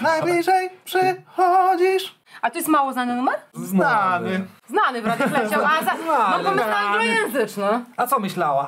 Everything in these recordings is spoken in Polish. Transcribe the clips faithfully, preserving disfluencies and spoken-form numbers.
najbliżej przychodzisz. A to jest mało znany numer? Znany. Znany w radiu leciał, a za... mam pomysł na anglojęzyczny. A co myślała?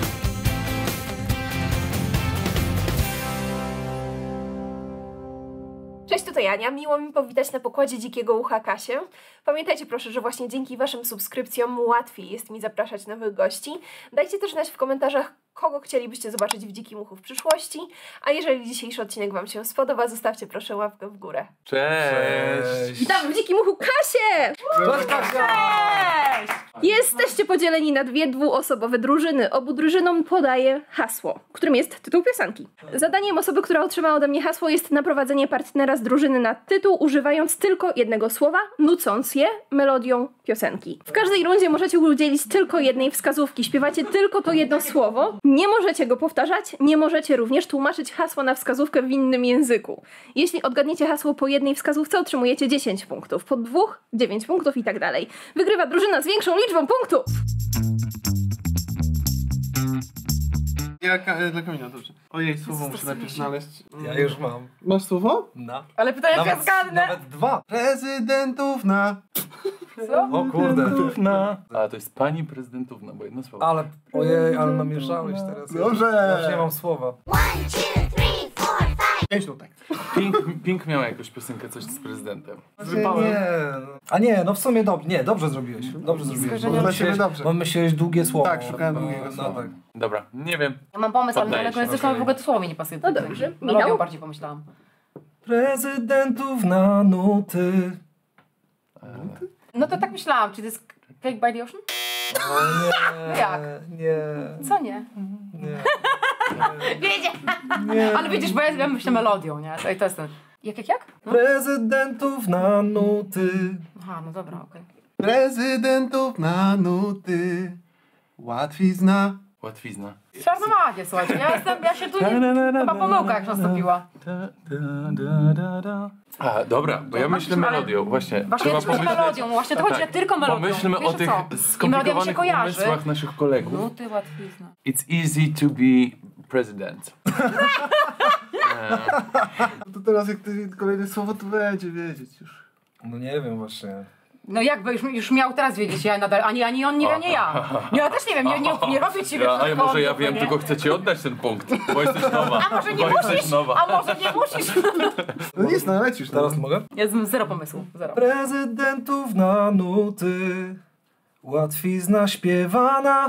Cześć, tutaj Ania. Miło mi powitać na pokładzie Dzikiego Ucha Kasię. Pamiętajcie proszę, że właśnie dzięki waszym subskrypcjom łatwiej jest mi zapraszać nowych gości. Dajcie też znać w komentarzach, kogo chcielibyście zobaczyć w Dzikim Uchu w przyszłości. A jeżeli dzisiejszy odcinek wam się spodoba, zostawcie proszę łapkę w górę. Cześć. Witam w Dzikim Uchu Kasię! Cześć, Kasia! Cześć! Jesteście podzieleni na dwie dwuosobowe drużyny. Obu drużynom podaję hasło, którym jest tytuł piosenki. Zadaniem osoby, która otrzymała ode mnie hasło, jest naprowadzenie partnera z drużyny na tytuł, używając tylko jednego słowa, nucąc je melodią piosenki. W każdej rundzie możecie udzielić tylko jednej wskazówki. Śpiewacie tylko to jedno słowo. Nie możecie go powtarzać, nie możecie również tłumaczyć hasła na wskazówkę w innym języku. Jeśli odgadniecie hasło po jednej wskazówce, otrzymujecie dziesięć punktów, po dwóch dziewięć punktów i tak dalej. Wygrywa drużyna z większą liczbą punktów. Ja ka- dla Kamila, dobrze. Ojej, słowo muszę najpierw znaleźć. Ja już mam. Masz słowo? Na. Ale pytanie, jak ja Nawet, zgadnę. nawet dwa. Prezydentów na... Co? O kurde. Prezydentówna. A, to jest pani prezydentówna, bo jedno słowo. Ale, ojej, ale namieszałeś teraz. Dobrze. Ja już nie mam słowa. Pięć nutek. Pink, Pink miała jakąś piosenkę, coś z prezydentem. Nie, no. A nie, no w sumie dobrze. Nie, dobrze zrobiłeś. Dobrze zrobiłeś. Skojarzenia. Bo Dla ciebie myślałeś- dobrze. Bo myślałeś długie słowo. Tak, szukałem No, długiego no, słowa. tak. Dobra, nie wiem. Ja mam pomysł, ale Poddaję na się, anglojęzyczną okej. w ogóle to słowo mi nie pasuje. No dobrze. Melodią Michał? bardziej pomyślałam. Prezydentów na nuty. No to tak myślałam, czy to jest Cake by the Ocean? O nie. Jak? Nie. Co nie? Nie. Wiedzie! Nie. Ale widzisz, bo ja, ja myślę melodią, nie? To, to jest ten... Jak, jak, jak? No. Prezydentów na nuty. Aha, no dobra, okej. Prezydentów na nuty. Łatwizna. Łatwizna. Czarnomagie, słuchajcie, ja jestem, ja się tu nie... Chyba pomyłka jak nastąpiła. A, dobra, bo ja myślę ale- melodią, właśnie. Właśnie ja też myślę melodią, właśnie to chodzi, że tylko melodią. Pomyślmy Wiesz o tych co? I melodia mi się skomplikowanych kojarzy. umysłach naszych kolegów. No ty łatwizna. It's easy to be president. To teraz jak ty kolejne słowo, to będzie wiedzieć już. No nie wiem właśnie. No jakby już, już miał teraz wiedzieć, ja nadal, ani, ani on, nie, ani ja. Ja też nie wiem, nie, nie, nie robię ci Ja, ale może ja wiem, nie? tylko chcę ci oddać ten punkt, bo jesteś nowa. A może nie bo jesteś musisz? nowa. A może nie musisz? No nic, no lecisz. No. Teraz mogę? Ja mam zero pomysłu, zero. Prezydentów na nuty. Łatwizna śpiewana.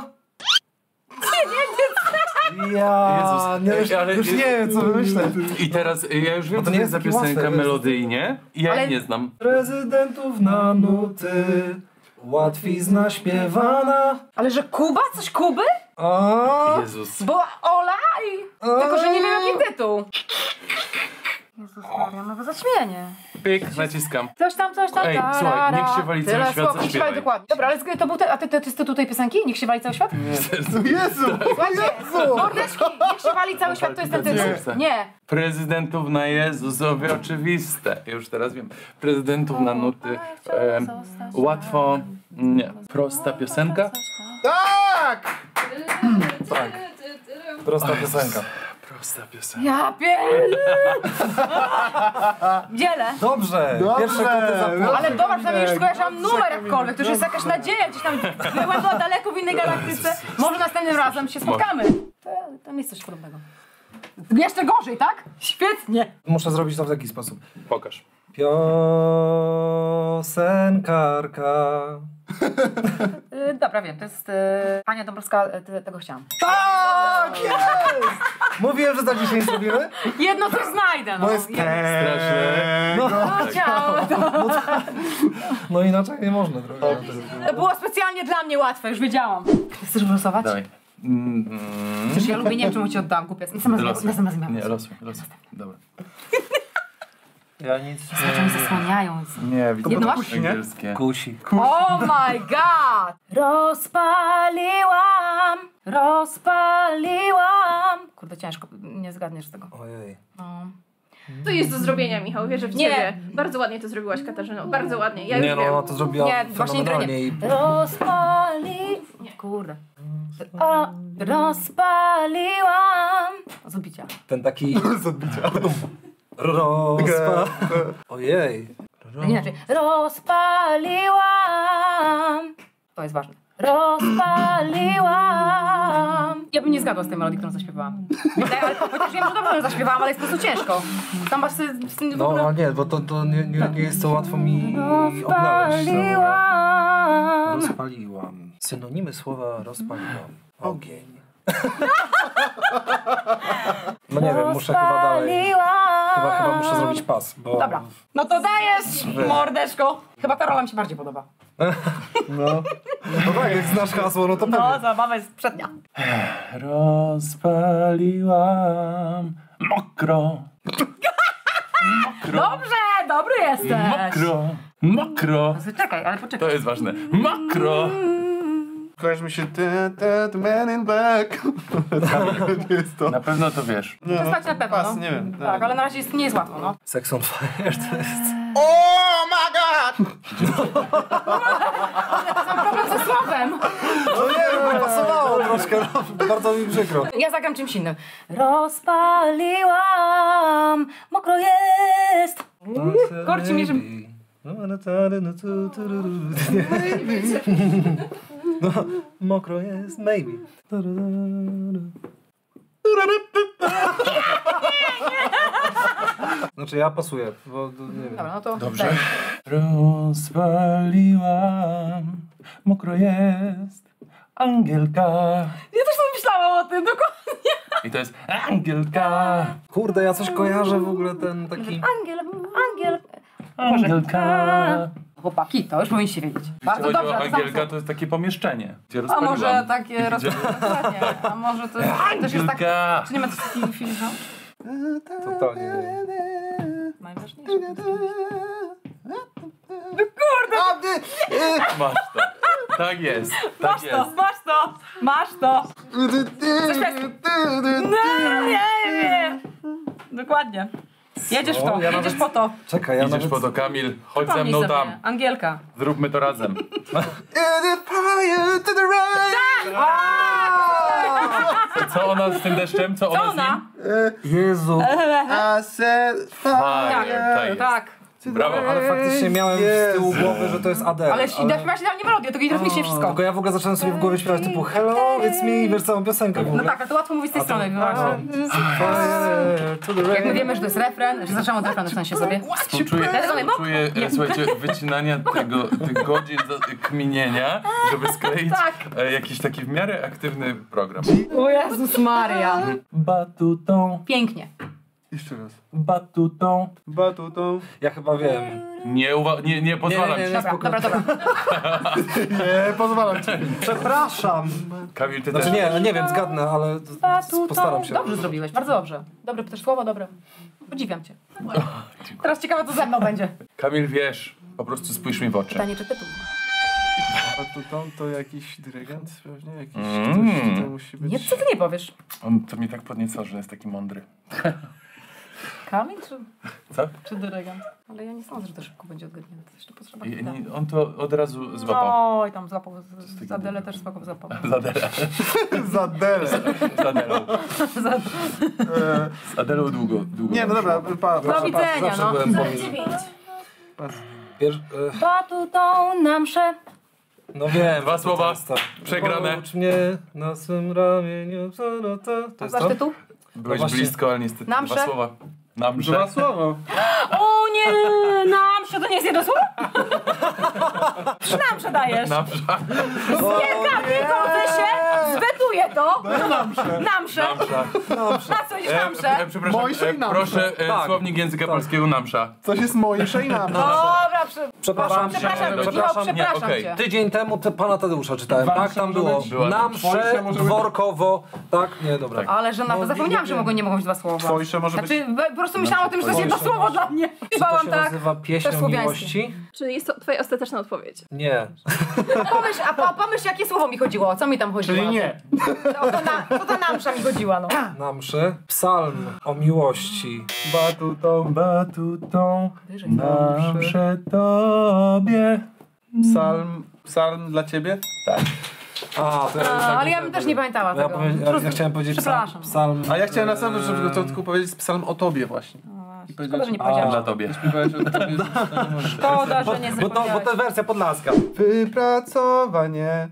Ja Jezus, nie, już, ale- już nie wiem co wymyśleć. I teraz y, ja już wiem, to co nie to jest za jest takie piosenka łatwe, melodyjnie i ja Ale- jej nie znam. Prezydentów na nuty. Łatwizna śpiewana. Ale że Kuba? Coś Kuby? A, Jezus. Bo Ola i... Tylko, że nie wiem jaki tytuł. Jezus Maria, no bo zaćmienie. Pyk, naciskam. Coś tam, coś tam, Ej, tarara. słuchaj, niech się wali cały Tyle świat, słów, niech się wali zaśpiewaj. dokładnie. Dobra, ale to był ten, a ty, to jest tytuł tej piosenki? Niech się wali cały świat? Jezu! Słuchajcie, mordeczki, niech się wali cały świat, to jest ten tytuł. Nie. Prezydentów na Jezusowie oczywiste. Ja już teraz wiem. Prezydentów na nuty. em, łatwo. Nie. Prosta piosenka. Tak! tak. Prosta piosenka. Prosta piosenka. Ja pierdolę. Dzielę. Dobrze. Dobrze. Pierwsze koty za pół. Ale dobra, przynajmniej już skojarzyłam numer jakkolwiek, to już jest jakaś nadzieja, gdzieś tam byłem była daleko w innej galaktyce. Może następnym razem się spotkamy. To, to nie jest coś podobnego. Jeszcze gorzej, tak? Świetnie. Muszę zrobić to w taki sposób. Pokaż. Piosenkarka. Yy, dobra, wiem, to jest yy, Ania Dąbrowska, yy, tego chciałam. Tak! Jest! Mówiłem, że za dzisiaj zrobimy. Jedno coś znajdę, no. To jest Jedno. Straszne. No, No, chciałam, to, no inaczej nie można trochę. to było specjalnie dla mnie łatwe, już wiedziałam. Chcesz wylosować? Dawaj. Mm, Przecież ja lubię, nie wiem czemu ci oddałam, kupię. Losuj. Następnym Nie, losuj, losuj. Dobra. Ja nic Zaczęły zasłaniają. Nie, widzę. Jedno masz? Angielskie. kusi. Oh my god! Rozpaliłam, rozpaliłam. Kurde, ciężko, nie zgadniesz tego. Ojej. No. To jest do zrobienia, Michał, wierzę w Nie. ciebie. Bardzo ładnie to zrobiłaś, Katarzyno, bardzo ładnie. Ja już Nie wiem. no, to zrobiła Nie, właśnie nie. fenomenalnie i... Rozpali... Kurde. O, rozpaliłam. Z odbicia. Ten taki... Z odbicia. Rozpa... Ojej. Tak inaczej. Rozpaliłam. To jest ważne. Rozpaliłam. Ja bym nie zgadła z tej melodii, którą zaśpiewałam. Ale chociaż wiem, że dobrze zaśpiewałam, ale jest po prostu ciężko. Tam masz sobie z tym w No ogóle... a nie, bo to, to nie, nie, nie jest to łatwo mi odnaleźć. Rozpaliłam. Rozpaliłam. Synonimy słowa rozpaliłam. Ogień. No nie wiem, muszę chyba dalej. Chyba, chyba muszę zrobić pas, bo... Dobra, no to dajesz, mordeczko. Chyba ta rola mi się bardziej podoba. No. No tak, jak znasz hasło, no to No, pewnie. zabawa jest przednia. Rozpaliłam mokro. Mokro. Dobrze, dobry jesteś. Mokro. Mokro. Czekaj, ale To poczekaj. jest ważne. Mokro. Kojarzy mi się te, te, the man in black. To jest to. Na pewno to wiesz. To jest tak na pewno, Pas, no. nie wiem. Tak, ale na razie jest, nie jest łatwo, no. Sex on fire to jest... Oh my god! Mam problem ze słowem. No nie wiem, pasowało troszkę, no, bardzo mi przykro. Ja zagram czymś innym. Rozpaliłam, mokro jest. Korci mi, że... No, mokro jest, maybe. Znaczy ja pasuję, bo nie wiem. Dobra, no to... Dobrze. daj. Rozpaliłam, mokro jest, Angielka. Ja też myślałam o tym, dokładnie. I to jest Angielka. Kurde, ja coś kojarzę w ogóle ten taki... Angiel, angiel. Angielka. Chłopaki, to już powinniście wiedzieć. Bardzo Chodzi dobrze, o a to Angielka sam- to jest takie pomieszczenie, gdzie A rozpaliłam. może takie rozpoczęcie, a może to też jest tak... Angielka. Czy nie ma coś takiego w filmie? Totalnie nie wiem. Najważniejsze. No kurde, Masz to. Tak jest. Tak masz to, jest. masz to, masz to. No, nie, nie. Dokładnie. Jedziesz w to, Ja jedziesz nawet- po to. Czekaj, ja Idziesz nawet... po to, Kamil. Chodź ze Przypomnij mną sobie. tam. Angielka. Zróbmy to razem. Co ona z tym deszczem? Co Co ona z ona? nim? Jezu, I said Fire. Tak, Tak jest. tak. Brawo. ale faktycznie miałem z tyłu głowy, że to jest Adele. Ale śpiewasz nie melodię, to idzie mi się wszystko. Tylko ja w ogóle zacząłem sobie w głowie śpiewać typu Hello, it's me i wiesz całą piosenkę w No ogóle. tak, ale to łatwo mówić z tej strony. właśnie. Fire to the Jak my rain. wiemy, że to jest refren, że zaczęłam od refrenu w sensie sobie. Współczuję, Ja sobie, współczuję e, słuchajcie, wycinania tego, tych godzin za- kminienia, żeby skleić Tak. e, jakiś taki w miarę aktywny program. O Jezus Maria. Batutą, Pięknie. Jeszcze raz. batutą. Batutą. Ja chyba wiem. Nie, uwa- nie, nie pozwalam nie, ci. nie. Dobra, dobra, dobra. Nie, pozwalam ci. Przepraszam. Kamil, ty Znaczy też. nie, nie wiem, zgadnę, ale postaram się. Dobrze zrobiłeś, bardzo dobrze. Dobre też słowo, dobre. Podziwiam cię. Teraz ciekawe, co ze mną będzie. Kamil, wiesz, po prostu spójrz mi w oczy. Pytanie, czy tytuł? Batutą to jakiś dyrygent pewnie? Jakiś Mm. ktoś tutaj musi być. Nie, co ty nie powiesz? On to mnie tak podnieca, że jest taki mądry. Kamil czy, Co? czy dyrygent? Ale ja nie sądzę, że to szybko będzie odgadnięte. Jeszcze potrzeba I, chwila. nie, on to od razu złapał. Oj, tam złapał, z- z Adelę też złapał, złapał. Z Adelą. Za Adele. Z Adelą. Z Adelą długo, długo. Nie, no dobra, pa, Do pa, widzenia, Zawsze no. byłem pomiędzy. Wiesz, e, Batutą na mszę. no wiem. Dwa to słowa. jest to. Przegrane. Poucz mnie na swym ramieniu. co no to. To jest Znasz to? tytuł? Byłeś No właśnie. blisko, ale niestety Na dwa mszę? słowa. Na mszę. Dwa słowo. O nie, na mszę to nie jest jedno słowo? Na mszę dajesz. Na mszę. Wielka, wygodzę się, zwetuję to. Na mszę. Na mszę. Na co iść na E, mszę? e, przepraszam, Mojsza e, i namsza. proszę e, Tak. słownik języka polskiego namsza. Coś jest mojsze i nam. Dobra, prze... Przepraszam, przepraszam, nie, Michał, nie, przepraszam okej. cię. Tydzień temu te pana Tadeusza czytałem, Wam tak? się Tam może było być? Była na tam. msze, Twojsze może być? dworkowo, tak? Nie, dobra. Tak. Ale że na No, zapomniałam, nie że wiem. mogą, nie mogą być dwa słowa. Twojsze może być- Znaczy, po prostu myślałam o tym, że to jest jedno Twojsze słowo dla mnie. Czy to Bałam się tak. nazywa też pieśnią słowiańskie. miłości? Czy jest to twoja ostateczna odpowiedź? Nie. A pomyśl, a po, pomyśl, jakie słowo mi chodziło, o co mi tam chodziło? Czyli nie. O to, na, to ta namsza mi chodziła, no. Na mszy. Psalm o miłości. Batutą, batutą, Wyżej. na mszę tobie. Psalm, psalm dla ciebie? Tak. A, to ja A, tak ale ja bym też nie pamiętała Ja, tego. powie, ja, ja chciałem powiedzieć psal- Przepraszam. psalm. A ja chciałem na samym początku powiedzieć psalm o tobie właśnie. No właśnie. Szkoda, że nie powiedziałam. Dla tobie. Szkoda, że nie Bo to, bo to zapomniałeś. wersja podlaska. Wypracowanie.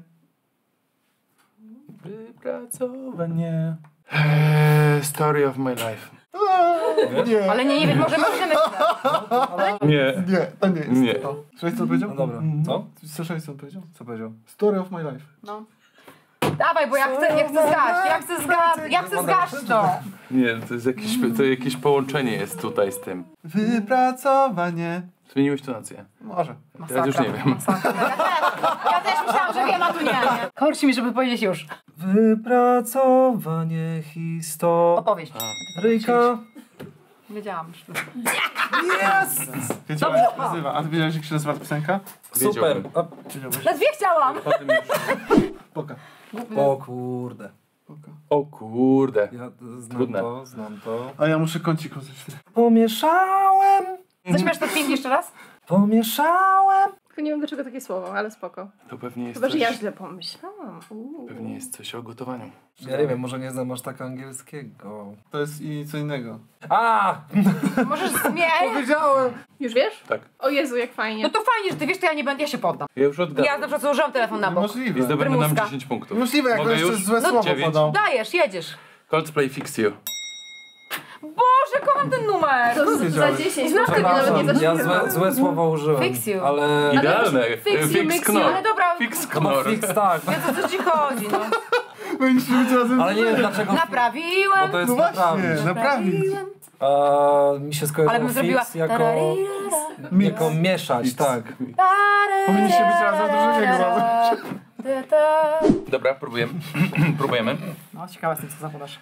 Wypracowanie. Eee, story of my life. Nie, Ale nie, nie wiem, może możemy... Nie. nie, to nie jest Nie. to. Słyszałeś co on powiedział? No dobra. Co? Słyszałeś co on powiedział? Co powiedział? Story of my life. No. Dawaj, bo ja chcę, ja chcę zgaść, ja chcę zgaść, ja chcę zgaść to. Nie, to jest jakieś, to jakieś połączenie jest tutaj z tym. Wypracowanie. Zmieniłeś tonację. Może. Teraz już nie wiem. Masakra. Ja też, ja też myślałam, że wiem, a tu nie. nie. Korci mi, żeby powiedzieć już. Wypracowanie historii. Opowieść. Ryjka. Wiedziałam już. Wiecie, jak się nazywa? A ty wiedziałeś, jak się nazywa ta piosenka? Super. Wiedziałbym. A, Wiedziałeś? Na dwie chciałam. O tym już. Poka. o kurde. Poka. O kurde. Ja znam Trudne. to, znam to. A ja muszę kącik roześwietlić. Pomieszałem, Zaśmiesz to pięknie jeszcze raz? pomieszałem. Tylko nie wiem dlaczego takie słowo, ale spoko. To pewnie jest Chyba, że coś, ja źle pomyślałam. Uuu. pewnie jest coś o gotowaniu. Ja nie wiem, może nie znam aż tak angielskiego. To jest i co innego. A! Możesz zmienić. Powiedziałem! Już wiesz? Tak. O Jezu, jak fajnie. No to fajnie, że ty wiesz, to ja nie będę, ja się poddam. Ja już odgadłem. Ja na przykład założyłam telefon na bok. I Możliwe. zdobędę nam Prymuska. dziesięć punktów. Możliwe, jak Mogę jeszcze już? złe No, słowo dziewięć. podał. Dajesz, jedziesz. Coldplay Fix You. Boże, kocham ten numer. To z- za wiedziałeś? dziesięć. Znasz Znaczy, tego, nawet nie Ja zaśpiewałam. złe, złe słowa użyłem. Fix you. Ale... Idealne. fix you, Fix mix you, knor. ale dobra. Fix No bo knor. fix tak. O co ci chodzi, no? Będziesz być razem. Ale nie wiem dlaczego. Bo Naprawiłem. to jest No właśnie, naprawdę. naprawić. A, mi się skojarzyło Ale bym zrobiła... fix jako, jako mieszać, tak. Powinniście być razem w drużynie chyba. Dobra, próbujemy. próbujemy. No, ciekawa jestem, co zapodasz.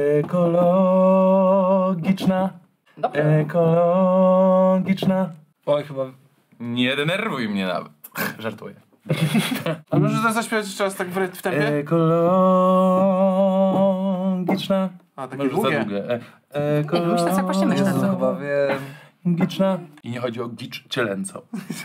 Ekologiczna. Dobrze. Ekologiczna. Oj, chyba... Nie denerwuj mnie nawet. Żartuję. A może to zaśpiewać jeszcze raz tak w, w tempie? Ekologiczna. A, takie Może za długie. długie. E- Nie, myślę, że tak właśnie myślę. Jezu, chyba wiem. Ekologiczna. I nie chodzi o gicz cielęco.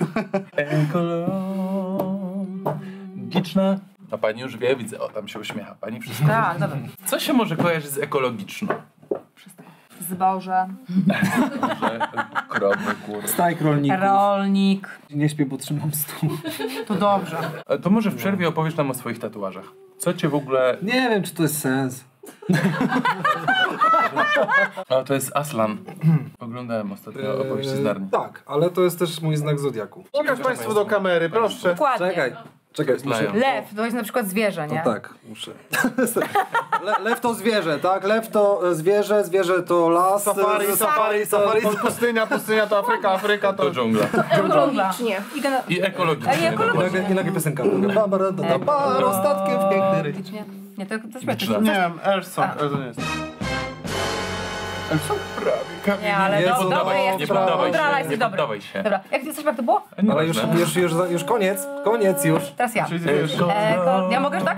Ekologiczna. A pani już wie, widzę, o tam się uśmiecha. Pani wszystko. Tak, dobra. Co się może kojarzyć z ekologiczną? Zboże. Że krowy, kurwa. Stajk rolników. Rolnik. Nie śpię, bo trzymam stół. To dobrze. A to może w przerwie opowiesz nam o swoich tatuażach. Co cię w ogóle... Nie wiem, czy to jest sens. A to jest Aslan. Oglądałem ostatnio opowieści z Narni. Tak, ale to jest też mój znak zodiaku. Pokaż państwu do kamery, proszę. Dokładnie. Czekaj, czekaj, muszę... Znają. Lew, to jest na przykład zwierzę, nie? No tak, muszę. Le, lew to zwierzę, tak? Lew to zwierzę, zwierzę to las. Safari, z- safari, safari, pustynia, pustynia to Afryka, Afryka to... To dżungla. Ekologicznie. I gena... I ekologicznie. Ej, ekologicznie. I nagle, i nagle piosenka. Barbara, da, da, bar, ostatkiem w piękny ryć. Nie, nie, to, to śmieszne. Liczne. Nie wiem, Earthsong, ale to nie jest. Earthsong? Prawie. Nie, ale Jezu, do, dobry no, jest. Nie poddawaj Mądrala, się, jesteś nie dobry. poddawaj się. Dobra, jak jesteś, jak to było? Ale już, już, już, już koniec, koniec już. Teraz ja. Czyli ty wiesz. Eko... Ja mogę już tak?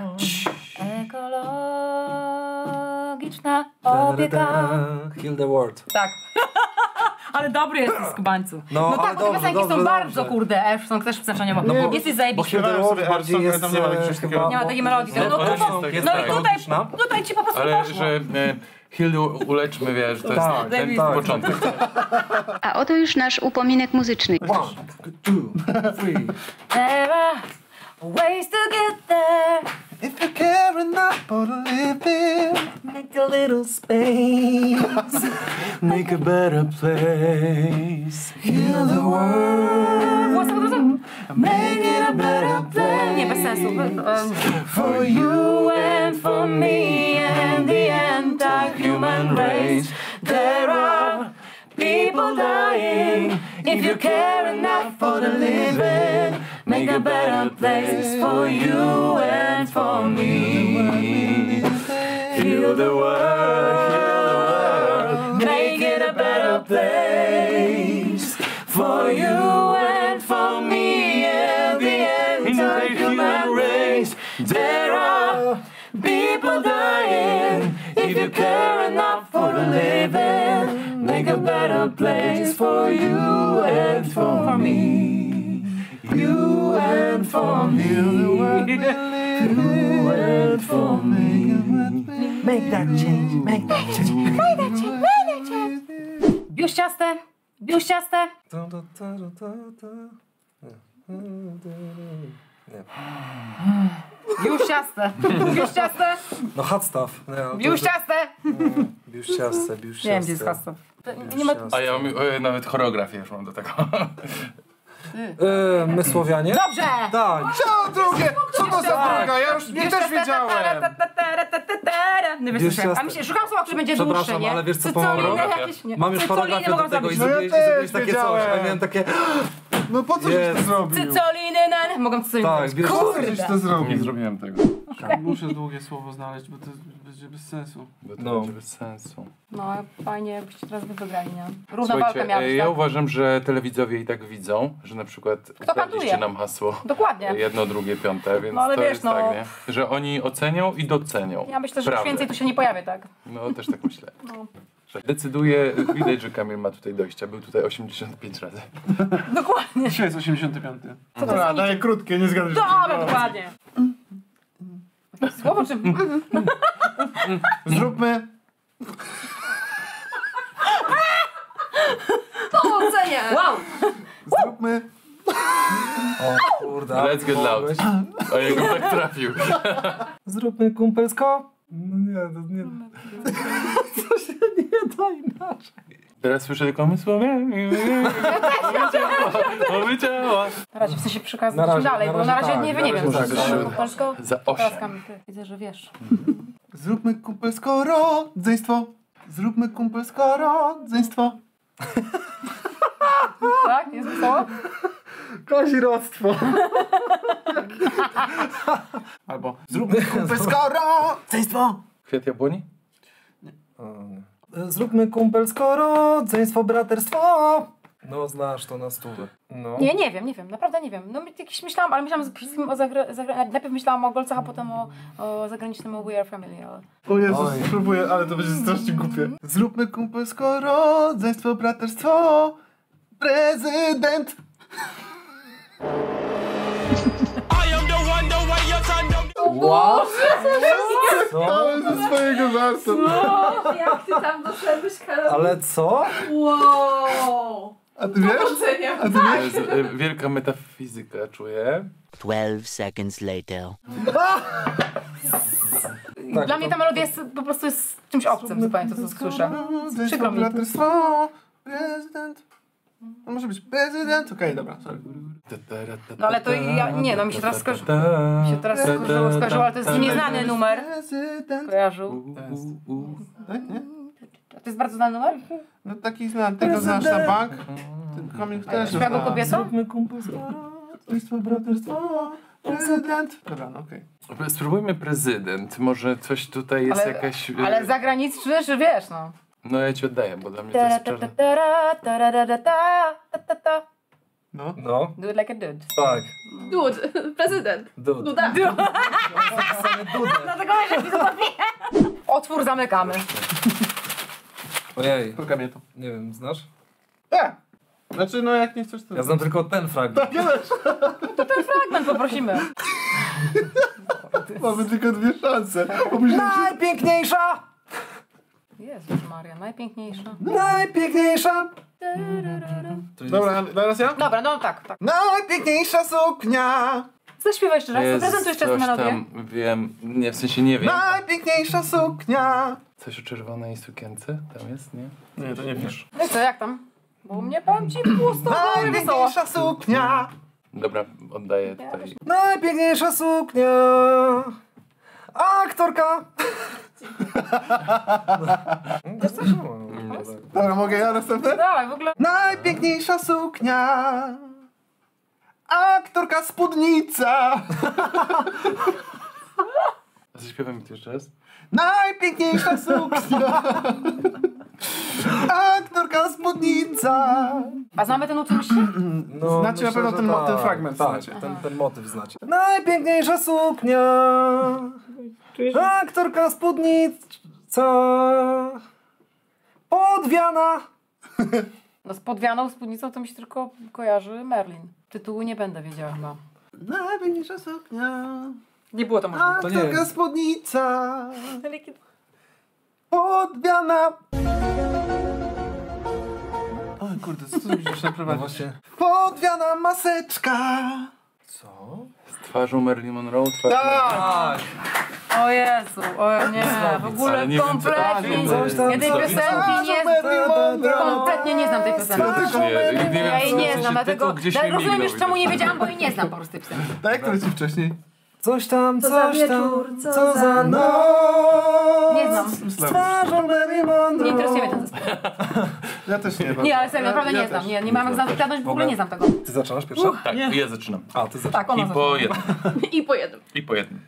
Ekologiczna opieka. Heal the world. Tak. Ale dobry jesteś, skubańcu. No, No tak, ale bo te dobrze, piosenki dobrze, są bardzo, dobrze. kurde, Earthsong też znaczenia ma. No bo- Jesteś Bo zajebiście. Heal the Śpiewałem world sobie bardziej Earthsong, ale jest... tam nie ma takiej e, czegoś chyba- Nie ma takiej melodii. No, No, no, to tutaj, jest- jest no tak. i tutaj, Ekologiczna. tutaj ci po prostu Ale poszło. że e, Hildu uleczmy, wiesz, to jest Tak, ten tak. początek. A oto już nasz upominek muzyczny. One, two, three. There are ways to get there. If you care enough for the living, Make a little space. Make a better place. Heal the world. Włosy pod nosem. Make it a better place. Nie, bez sensu. Um, For you and for me and the anti-human race. There are people dying. If you care enough for the living, make a better place for you and for me. Heal the world, heal the world, make it a better place for you and for me and the anti-human race. There are people dying. If you care enough for the living, make a better place for you and for me. You and for me. You and for me. Make that change, make that change. Biuściaste, biuściaste. Nie. Biuściaste, biuściaste, No hot stuff. biuściaste. Biuściaste, biuściaste. Nie wiem, gdzie jest hasło. Nie ma... A ja mam e, nawet choreografię już mam do tego. Yy, my Słowianie? Dobrze! Tak. Co drugie? Co to za druga? Ja już nie też wiedziałem. Nie wiesz, słyszałem. A myślę, szukam słowa, który będzie dłuższy, Przepraszam, nie? ale wiesz, co Cycoliny pomogło? jakieś, nie? Mam już Cycoliny choreografię mogą do tego i zabić. zrobiłeś, No ja zrobiłeś też takie coś. wiedziałem. A miałem takie... No po co żeś Jest. to zrobił? Cycoliny, nen. Mogą cycoliny Tak, zrobić. wiesz, Po co żeś Kurde! to zrobił? Nie zrobiłem tego. Muszę długie słowo znaleźć, bo to będzie bez sensu. Bo to No. będzie bez sensu. No, fajnie, jakbyście teraz wy wygrali, nie? Równa Słuchajcie, walka miała e, być, ja tak? uważam, że telewidzowie i tak widzą, że na przykład Kto daliście kanduje? nam hasło Dokładnie. jedno, drugie, piąte, więc No, ale to wiesz, jest no- tak, nie? Że oni ocenią i docenią. Ja myślę, że już Prawdę. więcej tu się nie pojawi, tak? No też tak myślę. No. Że decyduje, widać, że Kamil ma tutaj dojścia. Był tutaj osiemdziesiąt pięć razy. Dokładnie. Dzisiaj jest osiemdziesiąty piąty. Co to Dobra, za daję krótkie, nie zgadzam się. Dobra, dokładnie. Słowo czy... Zróbmy. Powodzenia! Wow! Zróbmy. O kurde. Let's get loud. A jego tak trafił. Zróbmy kumpelsko. No nie, to nie... To się nie da inaczej. Teraz słyszę tylko umysłowie. Powiedziała. Na razie w sensie przekazać Na razie- dalej, na bo razie na razie tak, nie, na nie razie wiem. tak, co tak. po polsku. Za Teraz osiem. Kamil, ty widzę, że wiesz. Zróbmy kumpelsko rodzeństwo. Zróbmy kumpelsko rodzeństwo. Tak? Jest wesoło? Kazirodztwo. Albo zróbmy kumpelsko rodzeństwo. Kwiat jabłoni? Zróbmy kumpelsko rodzeństwo, braterstwo. No znasz to na stówę. No. Nie, nie wiem, nie wiem, naprawdę nie wiem. No jakiś myślałam, ale myślałam przede wszystkim o zagra... zagra... Najpierw myślałam o golcach, a potem o, o zagranicznym o We Are Family, ale... O Jezus, Oj. spróbuję, ale to będzie strasznie głupie. Zróbmy kumpelsko rodzeństwo, braterstwo. Prezydent. Wow. Co? Ale ze swojego żartu. Jak ty tam doszedłeś, Karol? Ale co? Wow! A ty wiesz? Powodzenia! A ty To wiesz? jest e, wielka metafizyka, czuję. Twelve seconds later. Tak, Dla to- mnie ta melodia jest po prostu jest czymś obcym zupełnie, to co słyszę. Przykro mi. Braterstwo. Prezydent. No może być prezydent. Okej, dobra, sorry. No ale to ja, nie, no mi się teraz skojarzyło, mi się teraz skojarzyło, skojarzyło, ale to jest nieznany numer. Prezydent. Kojarzył. Tak, nie? To jest bardzo znany numer? No taki znam, tego znasz na bank. Ten komik też. Śpiewa go zna. kobieta? Zróbmy kumpelsko rodzeństwo, braterstwo. Prezydent. Dobra, no okej. Spróbujmy prezydent. Może coś tutaj jest Ale, jakaś... e, ale zagraniczny, czy wiesz, no. No ja ci oddaję, bo dla mnie to jest czarne. No. No, Do it like a dude. tak. Dude, prezydent. Dud. Duda. Dlatego że mi to otwór zamykamy. Ojej, Pokaż to. nie wiem, znasz? E! Znaczy, no jak nie chcesz, to... Ja znam tylko ten fragment. Fragment poprosimy. Mamy tylko dwie szanse. Obejrzyjcie. Najpiękniejsza! Jezus Maria, najpiękniejsza. Najpiękniejsza! To jest- Dobra, teraz ja? Dobra, no tak, tak. Najpiękniejsza suknia. Zaśpiewaj jeszcze raz, Jest zaprezentuj jeszcze raz tę coś melodię. tam, wiem, nie, w sensie nie wiem. Najpiękniejsza suknia. Coś o czerwonej sukience tam jest, nie? Nie, to nie wiesz. No i co, jak tam? Bo u mnie, powiem ci, było sto wesoło. Najpiękniejsza suknia. Dobra, oddaję tutaj. Najpiękniejsza suknia! Aktorka! Dobra, mogę ja następne? Dawaj, w ogóle. Najpiękniejsza suknia. Aktorka spódnica. Zaśpiewaj mi to jeszcze raz. Najpiękniejsza suknia. Aktorka spódnica. A znamy ten utwór jeszcze? No, Znacie na myślę, pewno że ten mo- ten tak, fragment Tak, znacie. ten, ten motyw znacie. Najpiękniejsza suknia! Aktorka spódnica! Podwiana! No z podwianą spódnicą to mi się tylko kojarzy Merlin. Tytułu nie będę wiedziała chyba. Najpiękniejsza suknia. Nie było to możliwe. To nie Aktorka jest. spódnica. Podwiana. kurde, co tu będziesz naprowadzić? No właśnie. Podwiana maseczka! Co? Z twarzą Marilyn Monroe, twarz... Tak! O Jezu, o nie, w ogóle Ale nie wiem, co to kompletnie. jest. Coś tam, Ja tej coś piosenki nie znam. Kompletnie nie znam tej piosenki. Nie, nie Ja jej wiem, nie co znam, się dlatego tytuł gdzieś ale mi rozumiem mignął już czemu nie widocznie. wiedziałam, bo jej nie znam po prostu tej piosenki. Tak, jak to leci wcześniej? Coś tam, Co coś za tam, wieczór, co co za za No. noc. Nie znam. Z twarzą Marilyn Monroe. Nie interesuje mnie ten zespół. Ja też nie. Nie, ale serio, naprawdę ja nie znam. też. Nie, nie mam jak znam w ogóle nie znam tego. Ty zaczynasz pierwsza? Tak, ja zaczynam. A, ty zaczynasz. Tak, ona I zaczyna. po jednym. I po jednym. I po jednym.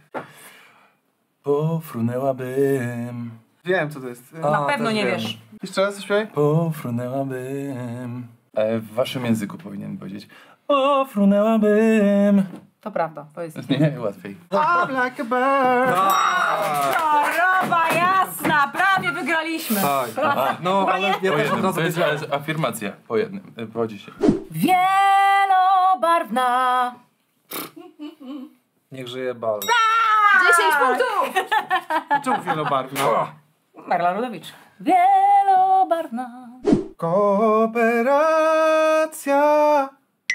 Pofrunęłabym, Wiem, co to jest. A, Na pewno też nie wiem. wiesz. Jeszcze raz śpiewaj. pofrunęłabym. E, w waszym języku powinien powiedzieć. Pofrunęłabym. To prawda, powiedz. Nie, łatwiej. I'm like a bird. Choroba jasna, prawie wygraliśmy. Tak. No, ale ja Po też od jednym. razu To jest wiedziałem. afirmacja. Po jednym. E, Po dziesięć. Wielobarwna. Niech żyje bal. dziesięć punktów! Czemu wielobarwna? Marla Rodowicz. Wielobarwna. Kooperacja.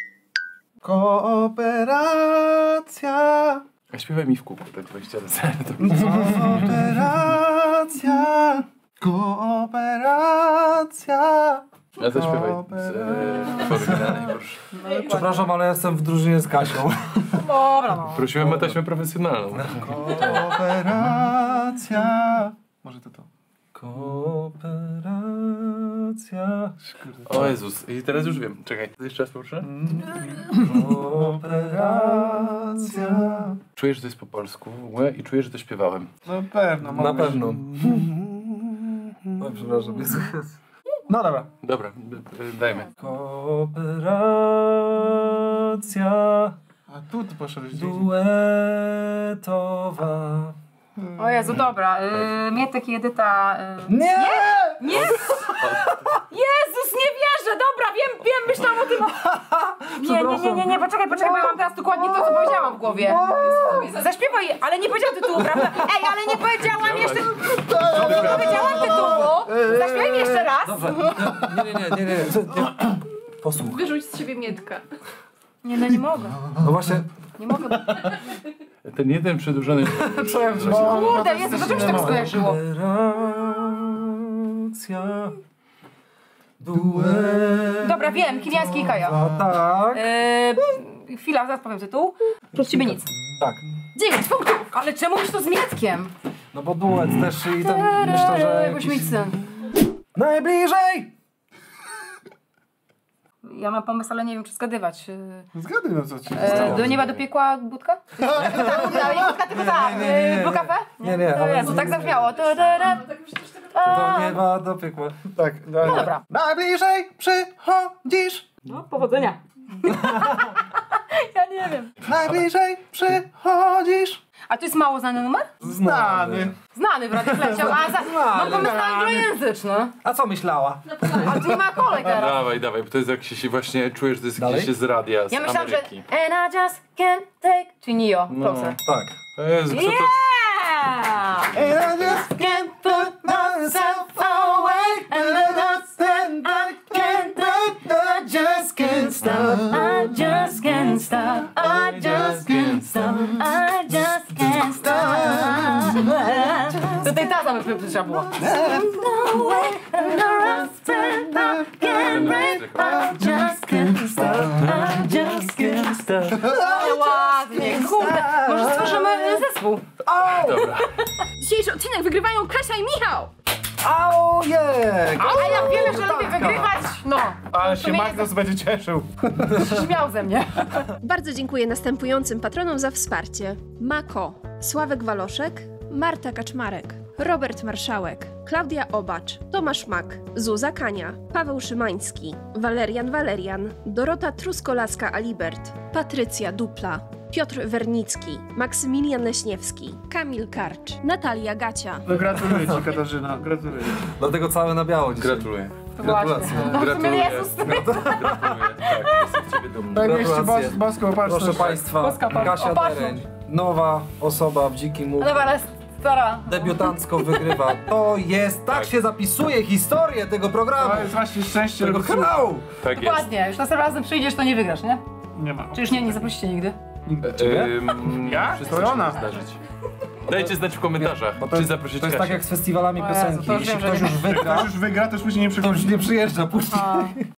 Kooperacja. A śpiewaj mi w kółko te dwadzieścia razy. Kooperacja. Kooperacja. A zaśpiewaj z e, oryginalnej, proszę. Przepraszam, ale ja jestem w drużynie z Kasią. Dobra, no. Prosiłem o taśmę profesjonalną. Kooperacja. Może to to. Kooperacja. O Jezus, i teraz już wiem. Czekaj, jeszcze raz proszę. Kooperacja. Czuję, że to jest po polsku łe, i czuję, że to śpiewałem. No pewno. Na mogłeś. pewno. No, przepraszam, jest. No dobra. Dobra, d- d- dajmy. Kooperacja A tu ty poszedłeś gdzieś. duetowa. O Jezu, dobra. Yy, Mietek i Edyta. Yy. Nie! Nie! Jezus, nie wierzę! Dobra, wiem, wiem, myślałam o tym. Nie, nie, nie, nie, nie, poczekaj, poczekaj, bo ja mam teraz dokładnie to, co powiedziałam w głowie. Zaśpiewaj, ale nie powiedziałam tytułu, prawda? Ej, ale nie powiedziałam jeszcze... Nie powiedziałam tytułu. Zaśpiewaj mi jeszcze raz. Dobrze. Nie, nie, nie, nie, nie. Co- nie. Posłuchaj. Wyrzuć z siebie Mietka. Nie, no nie mogę. No właśnie, Nie mogę. Ten jeden przedłużony... Kurde, Jezu, dlaczego się tak skojarzyło? kooperacja duetowa. Dobra, wiem, Kiliański i Kaja. Tak, Yy, chwila, zaraz powiem tytuł. Plus ciebie nic. tak. Dziewięć punktów! Ale czemu już to z Mietkiem? No bo duet też i tam myślę, że Jakoś jakiś... mieć syn. Najbliżej! Ja mam pomysł, ale nie wiem, czy zgadywać. Yy, Zgaduj no co ci E, do nieba do piekła budka? Tak, budka, nie budka, tylko tak. Nie, nie, nie, Było kafe? Nie, nie, ale... Jezu, tak zabrzmiało. To, to, to. Do nieba, do piekła. Tak, No dobra. Najbliżej przychodzisz. No, powodzenia. Ja nie wiem. Najbliżej przychodzisz. A to jest mało znany numer? Znany. Znany w radiu leciał, a za... Mam pomysł na anglojęzyczny. A co myślała? Ale tu nie ma kolej teraz. Dawaj, dawaj, bo to jest jak się właśnie czujesz, że to jest Dalej? gdzieś z radia, z Ja myślałam, że Ameryki. And I just can't take... Czyli Nio, proszę. Tak. Jezu, co to... Yeah! And I just can't put myself away. And I just can't, I can't, I just can't stop. I just can't stop. I just can't stop. I just can't stop. Tutaj ta sama trzeba było. Ale ładnie, kurde. Może stworzymy zespół. Dobra. Dzisiejszy odcinek wygrywają Kasia i Michał. Aujek! A ja wiem, że lubię wygrywać. No. Ale To się mnie Magnus będzie cieszył. Śmiał ze mnie. Bardzo dziękuję następującym patronom za wsparcie. Mako, Sławek Waloszek, Marta Kaczmarek, Robert Marszałek, Klaudia Obacz, Tomasz Mak, Zuza Kania, Paweł Szymański, Walerian Walerian, Dorota Truskolaska-Alibert, Patrycja Dupla, Piotr Wernicki, Maksymilian Leśniewski, Kamil Karcz, Natalia Gacia. No gratuluję ci, Katarzyna, gratuluję. Dlatego całe na biało dzisiaj. Gratuluję. Gratulacje. No, w sumie Gratuluję. Jezus. Gratuluję. Tak, jestem z ciebie dumny. Najmieście Gratulacje. bos, boską opatrzność. Proszę Państwa, Polska, Kasia opatrzność. Dereń, nowa osoba w Dzikim Łuku. No dobra, ale Stara. debiutancko wygrywa. To jest, tak, Tak. się zapisuje historię tego programu. To jest właśnie szczęście Tego lub cud. kanału. Tak jest. Dokładnie, już następnym razem przyjdziesz, to nie wygrasz, nie? Nie ma. Czy już nie, nie zaprosicie nigdy? Ym, Ja? wszystko To się ona. może zdarzyć. Dajcie znać w komentarzach, Bo to czy jest, zaprosić to jest tak Kasię. jak z festiwalami O Jezu, piosenki. to już Jeśli wiem, że ktoś nie. już Jak wygra, ktoś już wygra, to już później nie to już przychodzi. nie przyjeżdża później. A.